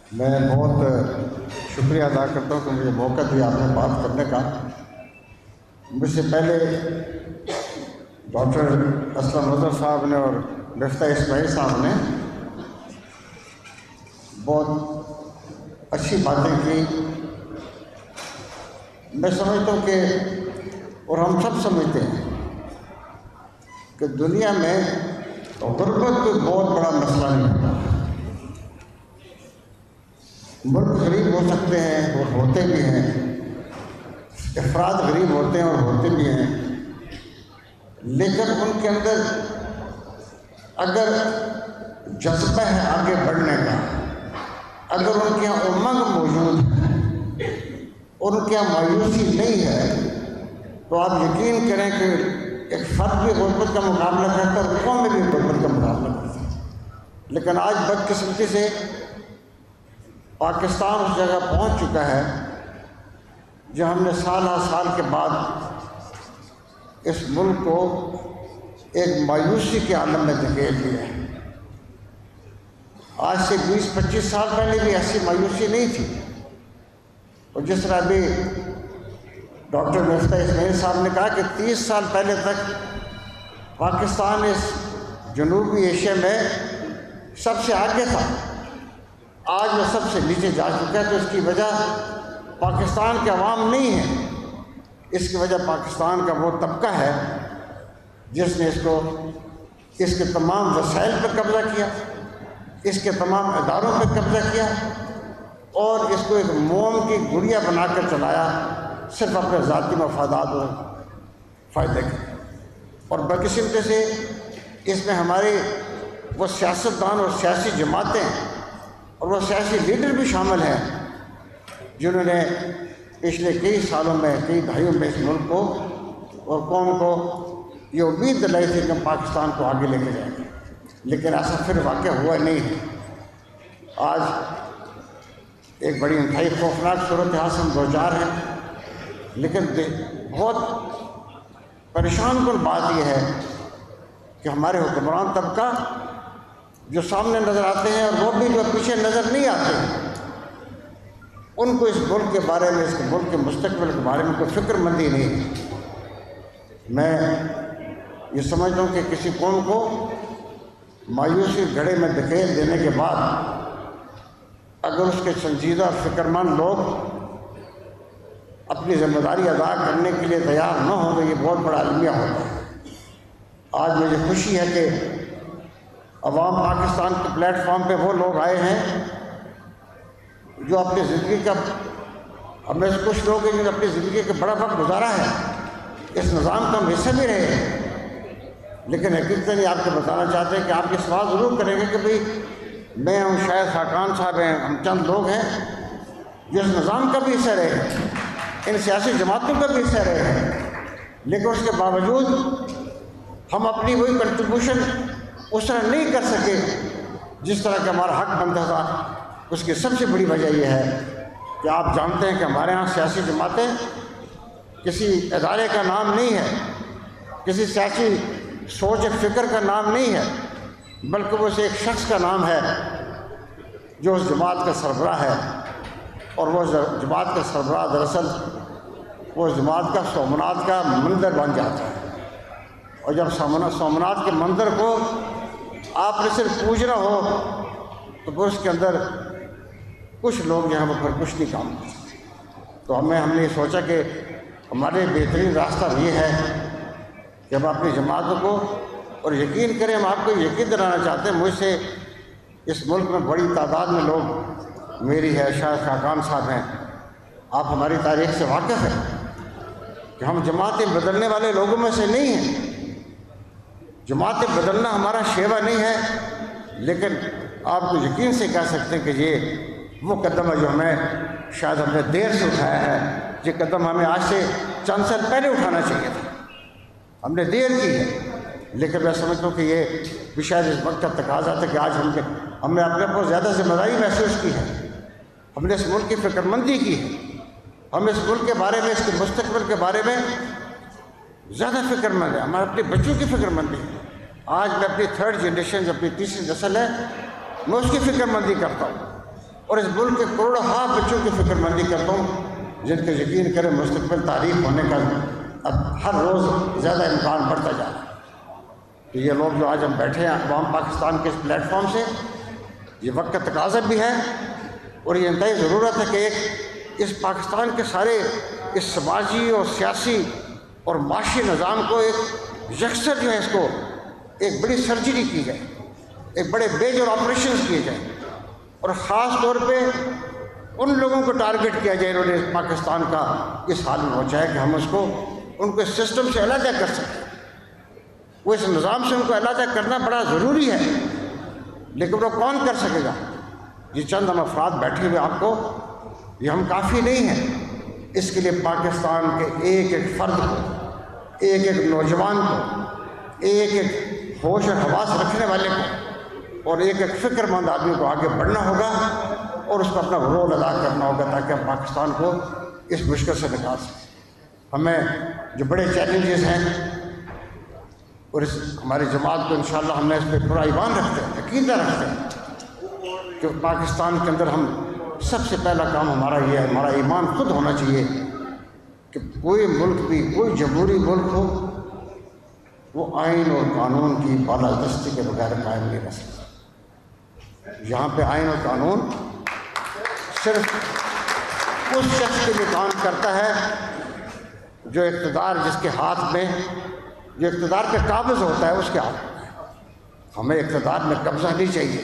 میں بہت شکریہ ادا کرتا ہوں کہ مجھے موقع دیا آپ نے بات کرنے کا۔ مجھ سے پہلے ڈاکٹر اسلم نظر صاحب نے اور مفتاح اسماعیل صاحب نے بہت اچھی باتیں کی۔ میں سمجھتا ہوں کہ اور ہم سب سمجھتے ہیں کہ دنیا میں غربت کوئی بہت بڑا مسئلہ نہیں ہوتا۔ ملک غریب ہو سکتے ہیں اور ہوتے بھی ہیں، افراد غریب ہوتے ہیں اور ہوتے بھی ہیں، لیکن ان کے اندر اگر جذبہ ہے آگے بڑھنے کا، اگر ان کے یہاں امنگ موجود ہے اور ان کے یہاں مایوسی نہیں ہے، تو آپ یقین کریں کہ ایک فرد بھی غربت کا مقابلہ کرتا ہے اور قوم میں بھی غربت کا مقابلہ کرتا ہے۔ لیکن آج بدقسمتی سے پاکستان اس جگہ پہنچ چکا ہے جو ہم نے سالہ سال کے بعد اس ملک کو ایک مایوسی کے عالم میں دھکیل دیا ہے۔ آج سے 20-25 سال پہلے بھی ایسی مایوسی نہیں تھی، اور جس طرح ابھی ڈاکٹر مفتاح اسماعیل صاحب نے کہا کہ 30 سال پہلے تک پاکستان اس جنوبی ایشیا میں سب سے آگے تھا، آج وہ سب سے نیچے جا چکا ہے۔ تو اس کی وجہ پاکستان کے عوام نہیں ہے، اس کی وجہ پاکستان کا وہ طبقہ ہے جس نے اس کے تمام وسائل پر قبضہ کیا، اس کے تمام اداروں پر قبضہ کیا، اور اس کو ایک موم کی گڑیا بنا کر چلایا، صرف اپنے ذاتی مفادات اور فائدے کے۔ اور بدقسمتی سے اس میں ہمارے وہ سیاستدان اور سیاسی جماعتیں اور وہ سیاسی لیڈر بھی شامل ہیں جنہوں نے پچھلے کئی سالوں میں، کئی دہائیوں میں اس ملک کو اور قوم کو یہ امید دلائی تھی کہ ہم پاکستان کو آگے لے کے جائیں گے، لیکن ایسا پھر واقع ہوا نہیں ہے۔ آج ایک بڑی انتہائی خوفناک صورتحال سے ہم دوچار ہیں، لیکن بہت پریشان کن بات یہ ہے کہ ہمارے حکمران طبقہ جو سامنے نظر آتے ہیں اور وہ بھی جو پیچھے نظر نہیں آتے، ان کو اس ملک کے بارے میں، اس کے ملک کے مستقبل کے بارے میں کوئی فکر مندی نہیں ہے۔ میں یہ سمجھتا ہوں کہ کسی قوم کو مایوسی گھڑے میں دھکیل دینے کے بعد اگر اس کے سنجیدہ اور فکر مند لوگ اپنی ذمہ داری ادا کرنے کے لیے تیار نہ ہوں تو یہ بہت بڑا المیہ ہوتا ہے۔ آج مجھے خوشی ہے کہ عوام پاکستان کے پلیٹ فارم پہ وہ لوگ آئے ہیں جو اپنی زندگی کا، ہمیں سے کچھ لوگ ہیں جنہوں نے اپنی زندگی کا بڑا وقت گزارا ہے، اس نظام کا ہم حصہ بھی رہے ہیں، لیکن حقیقتاً یہ آپ کو بتانا چاہتے ہیں کہ آپ یہ سوال ضرور کریں گے کہ بھئی میں ہوں، شاید خاقان صاحب ہیں، ہم چند لوگ ہیں جو اس نظام کا بھی حصہ رہے ہیں، ان سیاسی جماعتوں کا بھی حصہ رہے ہیں، لیکن اس کے باوجود ہم اپنی وہی کنٹریبیوشن اس طرح نہیں کر سکے جس طرح کا ہمارا حق بنتا تھا۔ اس کی سب سے بڑی وجہ یہ ہے کہ آپ جانتے ہیں کہ ہمارے ہاں سیاسی جماعتیں کسی ادارے کا نام نہیں ہے، کسی سیاسی سوچ فکر کا نام نہیں ہے، بلکہ وہ ایک شخص کا نام ہے جو اس جماعت کا سربراہ ہے، اور وہ جماعت کا سربراہ دراصل وہ جماعت کا سومنات کا مندر بن جاتا ہے۔ اور جب سومنات کے مندر کو آپ نے صرف پوجنا ہو تو پھر اس کے اندر کچھ لوگ جو ہیں وہ پھر کچھ نہیں کام کر سکتے۔ تو ہم نے یہ سوچا کہ ہمارے بہترین راستہ یہ ہے کہ ہم اپنی جماعتوں کو، اور یقین کریں ہم آپ کو یقین دلانا چاہتے ہیں، مجھ سے اس ملک میں بڑی تعداد میں لوگ، میری ہے، شاید خاقان صاحب ہیں، آپ ہماری تاریخ سے واقف ہیں کہ ہم جماعتیں بدلنے والے لوگوں میں سے نہیں ہیں، جماعتیں بدلنا ہمارا شیوا نہیں ہے، لیکن آپ کو یقین سے کہہ سکتے ہیں کہ یہ وہ قدم ہے جو ہمیں شاید ہم نے دیر سے اٹھایا ہے۔ یہ قدم ہمیں آج سے چند سال پہلے اٹھانا چاہیے تھا، ہم نے دیر کی ہے، لیکن میں سمجھتا ہوں کہ یہ بھی شاید اس وقت کا تقاضا تھا کہ آج ہم نے اپنے کو زیادہ ذمہ داری محسوس کی ہے، ہم نے اس ملک کی فکر مندی کی ہے، ہم اس ملک کے بارے میں، اس کے مستقبل کے بارے میں زیادہ فکر مند ہے، ہمارے اپنے بچوں کی فکر مندی ہے۔ آج میں اپنی 3rd جنریشن، جو اپنی تیسری نسل ہے، میں اس کی فکر مندی کرتا ہوں، اور اس ملک کے کروڑوں بچوں کی فکر مندی کرتا ہوں جن کے یقین کریں مستقبل تاریخ ہونے کا اب ہر روز زیادہ امکان بڑھتا جا رہا ہے۔ تو یہ لوگ جو آج ہم بیٹھے ہیں عوام پاکستان کے اس پلیٹ فارم سے، یہ وقت کا تقاضا بھی ہے اور یہ انتہائی ضرورت ہے کہ ایک اس پاکستان کے سارے اس سماجی اور سیاسی اور معاشی نظام کو ایک یکسر جو ہے اس کو ایک بڑی سرجری کی جائے، ایک بڑے میجر آپریشنز کیے جائیں، اور خاص طور پہ ان لوگوں کو ٹارگٹ کیا جائے انہوں نے پاکستان کا اس حال میں پہنچایا کہ ہم اس کو ان کو اس سسٹم سے علیحدہ کر سکیں۔ وہ اس نظام سے ان کو علیحدہ کرنا بڑا ضروری ہے، لیکن وہ کون کر سکے گا؟ یہ چند ہم افراد بیٹھے ہوئے آپ کو، یہ ہم کافی نہیں ہیں۔ اس کے لیے پاکستان کے ایک ایک فرد کو، ایک ایک نوجوان کو، ایک ایک ہوش اور حواس رکھنے والے کو اور ایک ایک فکر مند آدمی کو آگے بڑھنا ہوگا اور اس کو اپنا رول ادا کرنا ہوگا تاکہ ہم پاکستان کو اس مشکل سے نکال سکیں۔ ہمیں جو بڑے چیلنجز ہیں اور اس ہماری جماعت کو انشاءاللہ ہم نے اس پہ پورا ایمان رکھتے ہیں، عقیدہ رکھتے ہیں کہ پاکستان کے اندر ہم سب سے پہلا کام ہمارا یہ ہے، ہمارا ایمان خود ہونا چاہیے کہ کوئی ملک بھی، کوئی جمہوری ملک ہو، وہ آئین اور قانون کی بالادستی کے بغیر قائم نہیں رہ سکتا۔ یہاں پہ آئین اور قانون صرف اس شخص کے لیے کام کرتا ہے جو اقتدار جس کے ہاتھ میں، جو اقتدار پہ قابض ہوتا ہے اس کے ہاتھ میں۔ ہمیں اقتدار میں قبضہ نہیں چاہیے۔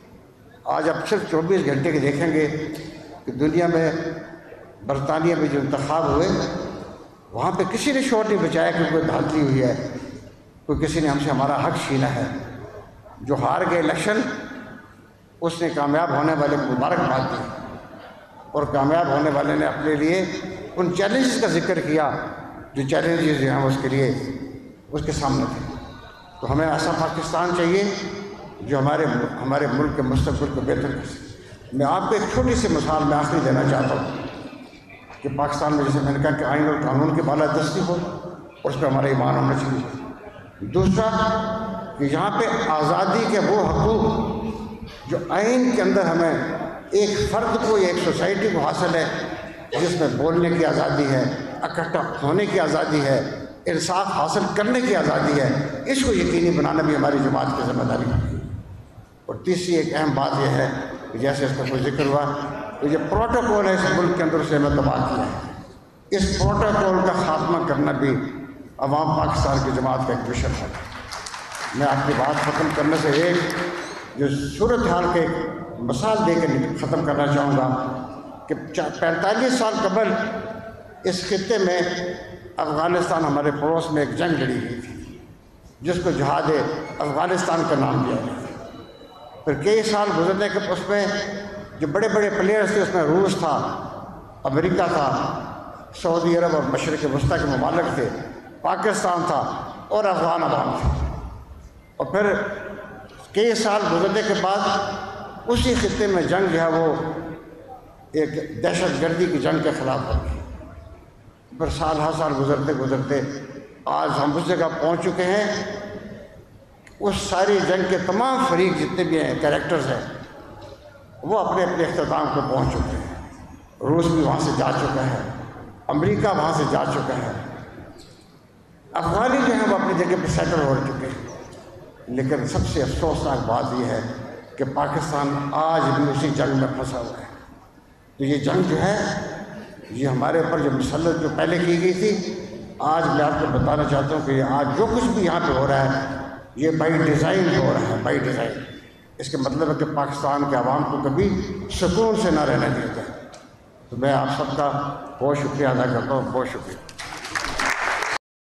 آج آپ صرف 24 گھنٹے کے دیکھیں گے کہ دنیا میں برطانیہ میں جو انتخاب ہوئے وہاں پہ کسی نے شور نہیں بچایا کہ کوئی دھاندلی ہوئی ہے، کوئی کسی نے ہم سے ہمارا حق چھینا ہے۔ جو ہار گئے الیکشن اس نے کامیاب ہونے والے کو مبارکباد دی اور کامیاب ہونے والے نے اپنے لیے ان چیلنجز کا ذکر کیا جو چیلنجز جو ہیں اس کے لیے اس کے سامنے تھے۔ تو ہمیں ایسا پاکستان چاہیے جو ہمارے ملک کے مستقبل کو بہتر کر سکے۔ میں آپ کو ایک چھوٹی سی مثال میں آخری دینا چاہتا ہوں کہ پاکستان میں جیسے میں نے کہا کہ آئین اور قانون کی بالادستی ہو اور اس پہ ہمارا ایمان ہونا چاہیے۔ دوسرا کہ یہاں پہ آزادی کے وہ حقوق جو آئین کے اندر ہمیں ایک فرد کو یا ایک سوسائٹی کو حاصل ہے، جس میں بولنے کی آزادی ہے، اکٹھا ہونے کی آزادی ہے، انصاف حاصل کرنے کی آزادی ہے، اس کو یقینی بنانا بھی ہماری جماعت کی ذمہ داری ہے۔ اور تیسری ایک اہم بات یہ ہے کہ جیسے اس کا کوئی ذکر ہوا تو یہ پروٹوکول ہے اس ملک کے اندر سے ہمیں تباہ کیا ہے، اس پروٹوکول کا خاتمہ کرنا بھی عوام پاکستان کی جماعت کا ایک مشن ہے۔ میں آپ کی بات ختم کرنے سے ایک جو صورتحال کے مثال دے کے ختم کرنا چاہوں گا کہ 45 سال قبل اس خطے میں افغانستان ہمارے پڑوس میں ایک جنگ لڑی گئی تھی جس کو جہاد افغانستان کا نام دیا گیا۔ پھر کئی سال گزرنے کے اس میں جو بڑے بڑے پلیئرز تھے اس میں روس تھا، امریکہ تھا، سعودی عرب اور مشرق وسطیٰ کے ممالک تھے، پاکستان تھا اور افغان عوام تھے۔ اور پھر کئی سال گزرنے کے بعد اسی خطے میں جنگ جو ہے وہ ایک دہشت گردی کی جنگ کے خلاف ہو گئی۔ پھر سال ہر سال گزرتے گزرتے آج ہم اس جگہ پہنچ چکے ہیں، اس ساری جنگ کے تمام فریق جتنے بھی ہیں کریکٹرز ہیں وہ اپنے اپنے اختتام کو پہنچ چکے ہیں۔ روس بھی وہاں سے جا چکا ہے، امریکہ وہاں سے جا چکا ہے، افغانی جو ہیں وہ اپنی جگہ پہ سیٹل ہو چکے ہیں۔ لیکن سب سے افسوسناک بات یہ ہے کہ پاکستان آج بھی اسی جنگ میں پھنسا ہوا ہے۔ تو یہ جنگ جو ہے یہ ہمارے اوپر جو مسلط جو پہلے کی گئی تھی، آج میں آپ کو بتانا چاہتا ہوں کہ یہ آج جو کچھ بھی یہاں پہ ہو رہا ہے یہ بائی ڈیزائن ہو رہا ہے، بائی ڈیزائن۔ اس کے مطلب ہے کہ پاکستان کے عوام کو کبھی سکون سے نہ رہنے دیا جائے۔ تو میں آپ سب کا بہت شکریہ ادا کرتا ہوں، بہت شکریہ۔